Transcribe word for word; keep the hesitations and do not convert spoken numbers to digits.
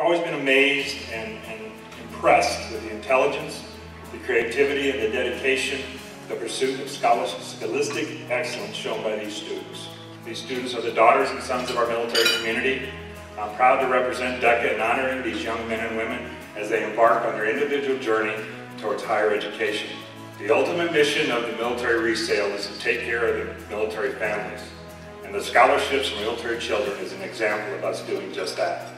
always been amazed and, and impressed with the intelligence, the creativity, and the dedication, the pursuit of scholastic excellence shown by these students. These students are the daughters and sons of our military community. I'm proud to represent DECA in honoring these young men and women as they embark on their individual journey towards higher education. The ultimate mission of the military resale is to take care of the military families, and the scholarships for military children is an example of us doing just that.